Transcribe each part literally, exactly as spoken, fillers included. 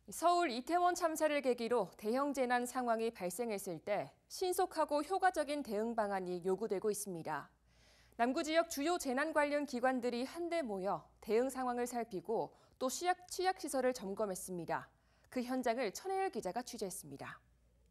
서울 이태원 참사를 계기로 대형 재난 상황이 발생했을 때 신속하고 효과적인 대응 방안이 요구되고 있습니다. 남구 지역 주요 재난 관련 기관들이 한데 모여 대응 상황을 살피고 또 취약, 취약시설을 점검했습니다. 그 현장을 천혜열 기자가 취재했습니다.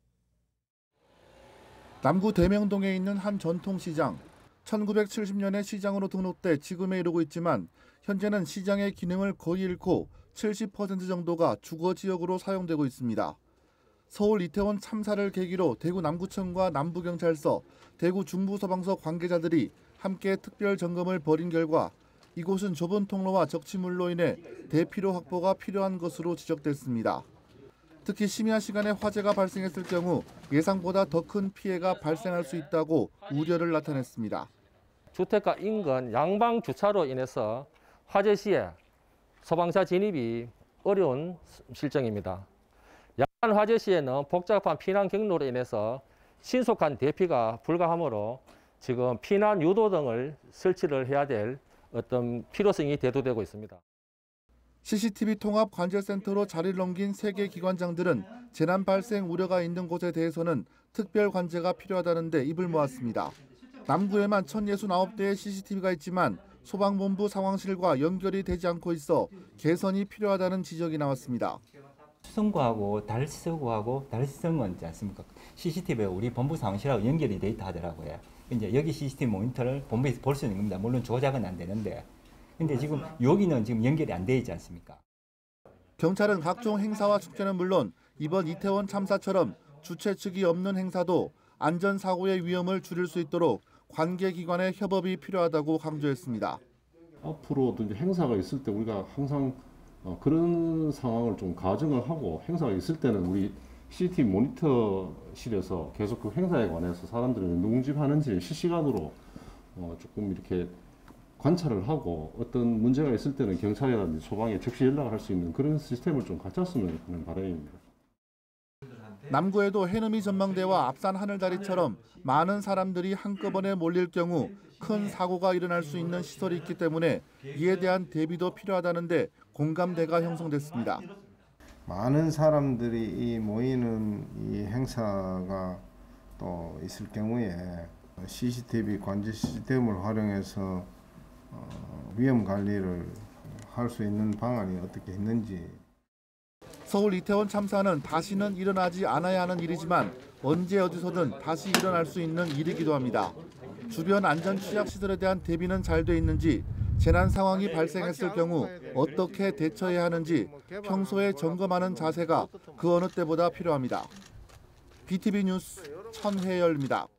남구 대명동에 있는 한 전통시장. 천구백칠십 년에 시장으로 등록돼 지금에 이르고 있지만 현재는 시장의 기능을 거의 잃고 칠십 퍼센트 정도가 주거지역으로 사용되고 있습니다. 서울 이태원 참사를 계기로 대구 남구청과 남부경찰서, 대구 중부소방서 관계자들이 함께 특별 점검을 벌인 결과 이곳은 좁은 통로와 적치물로 인해 대피로 확보가 필요한 것으로 지적됐습니다. 특히 심야 시간에 화재가 발생했을 경우 예상보다 더 큰 피해가 발생할 수 있다고 우려를 나타냈습니다. 주택가 인근 양방 주차로 인해서 화재 시에 소방차 진입이 어려운 실정입니다. 야간 화재 시에는 복잡한 피난 경로로 인해서 신속한 대피가 불가하므로 지금 피난 유도 등을 설치를 해야 될 어떤 필요성이 대두되고 있습니다. 씨씨티비 통합 관제센터로 자리를 옮긴 세 개 기관장들은 재난 발생 우려가 있는 곳에 대해서는 특별 관제가 필요하다는 데 입을 모았습니다. 남구에만 천육십구 대의 씨씨티비가 있지만 소방본부 상황실과 연결이 되지 않고 있어 개선이 필요하다는 지적이 나왔습니다. 수성구하고 달서구하고 달성은 있지 않습니까? 씨씨티비가 우리 본부 상황실하고 연결이 돼 있다 하더라고요. 이제 여기 씨씨티비 모니터를 본부에서 볼 수 있는 겁니다. 물론 조작은 안 되는데. 근데 지금 여기는 지금 연결이 안 돼 있지 않습니까? 경찰은 각종 행사와 축제는 물론 이번 이태원 참사처럼 주최 측이 없는 행사도 안전사고의 위험을 줄일 수 있도록 관계기관의 협업이 필요하다고 강조했습니다. 앞으로도 이제 행사가 있을 때 우리가 항상 그런 상황을 좀 가정을 하고 행사가 있을 때는 우리 씨씨티비 모니터실에서 계속 그 행사에 관해서 사람들이 누군지 하는지 실시간으로 조금 이렇게 관찰을 하고 어떤 문제가 있을 때는 경찰이라든지 소방에 즉시 연락을 할 수 있는 그런 시스템을 좀 갖췄으면 하는 바람입니다. 남구에도 해넘이 전망대와 앞산 하늘다리처럼 많은 사람들이 한꺼번에 몰릴 경우 큰 사고가 일어날 수 있는 시설이 있기 때문에 이에 대한 대비도 필요하다는데 공감대가 형성됐습니다. 많은 사람들이 이 모이는 이 행사가 또 있을 경우에 씨씨티비 관제 시스템을 활용해서 어, 위험 관리를 할 수 있는 방안이 어떻게 있는지. 서울 이태원 참사는 다시는 일어나지 않아야 하는 일이지만 언제 어디서든 다시 일어날 수 있는 일이기도 합니다. 주변 안전 취약시설에 대한 대비는 잘 돼 있는지, 재난 상황이 발생했을 경우 어떻게 대처해야 하는지 평소에 점검하는 자세가 그 어느 때보다 필요합니다. 비티비 뉴스 천혜열입니다.